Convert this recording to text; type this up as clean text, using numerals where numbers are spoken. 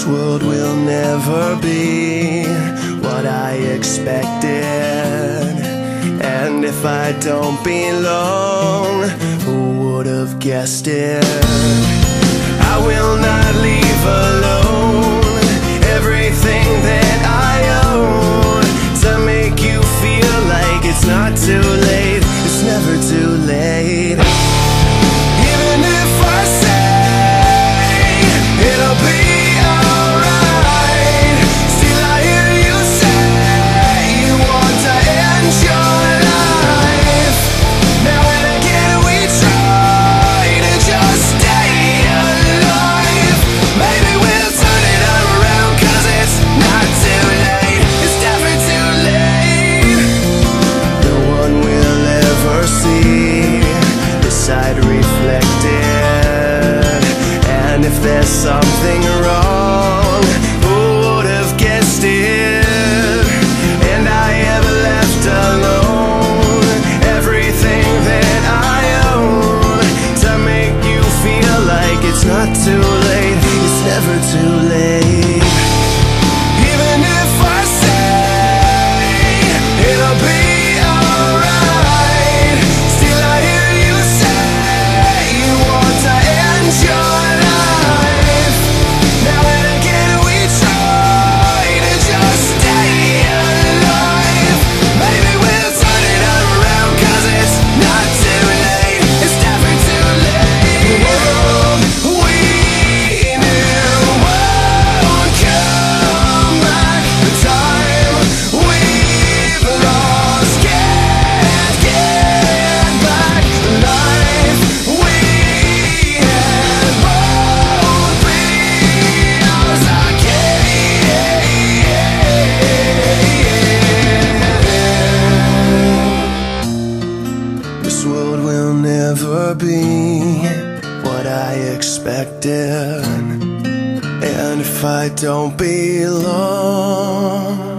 world will never be what I expected, and if I don't belong, who would have guessed it? I will not leave alone everything that I own to make you feel like it's not too late. It's never too late. Even if I say it'll be alright, still I hear you say you want to end your life. Now and again we try to just stay alive. Maybe we'll turn it around, 'cause it's not too late. It's never too late. No one will ever see this side reflected, and if there's something wrong, who would have guessed it? And I have left alone everything that I own to make you feel like it's not too late. It's never too late. Even if I say it'll be alright, still I hear you say you want to end your life. Now and again we try to just stay alive. Maybe we'll turn it around, 'cause it's not too late. It's never too late. The world we knew won't come back. The time we've lost can't get back. The life we had won't be ours again. This world will never be what I expected, and if I don't belong,